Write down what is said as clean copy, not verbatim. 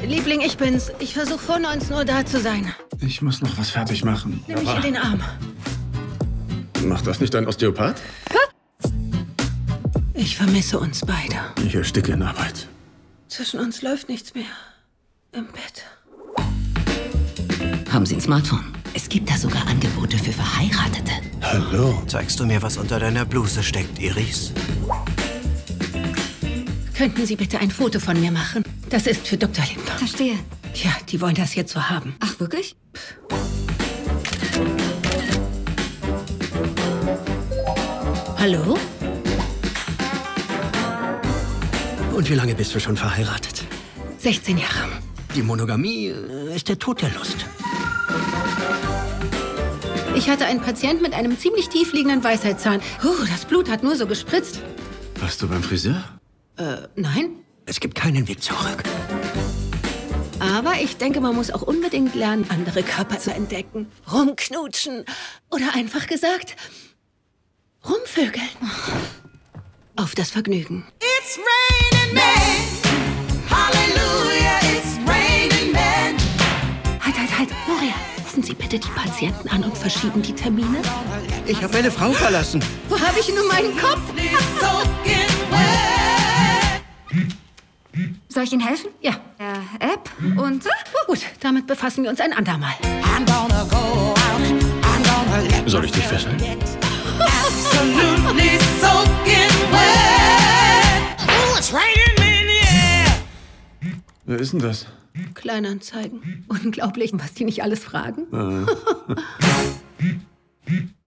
Liebling, ich bin's. Ich versuche vor 19 Uhr da zu sein. Ich muss noch was fertig machen. Nimm mich in den Arm. Macht das nicht ein Osteopath? Ich vermisse uns beide. Ich ersticke in Arbeit. Zwischen uns läuft nichts mehr. Im Bett. Haben Sie ein Smartphone? Es gibt da sogar Angebote für Verheiratete. Hallo? Zeigst du mir, was unter deiner Bluse steckt, Iris? Könnten Sie bitte ein Foto von mir machen? Das ist für Dr. Limp. Verstehe. Ja, die wollen das jetzt so haben. Ach, wirklich? Hallo? Und wie lange bist du schon verheiratet? 16 Jahre. Die Monogamie ist der Tod der Lust. Ich hatte einen Patienten mit einem ziemlich tief liegenden Weisheitszahn. Das Blut hat nur so gespritzt. Warst du beim Friseur? Nein. Es gibt keinen Weg zurück. Aber ich denke, man muss auch unbedingt lernen, andere Körper zu entdecken. Rumknutschen. Oder einfach gesagt, rumvögeln. Auf das Vergnügen. It's raining men. Hallelujah, it's raining men. Halt. Moria, rufen Sie bitte die Patienten an und verschieben die Termine. Ich habe meine Frau verlassen. Wo habe ich nur meinen Kopf? Soaking wet. Soll ich Ihnen helfen? Ja. App und... Gut, damit befassen wir uns ein andermal. I'm gonna go out. I'm gonna let Soll ich dich fesseln? absolutely soaking wet. Ooh, it's raining men, yeah. Wer ist denn das? Kleinanzeigen. Unglaublich, was die nicht alles fragen.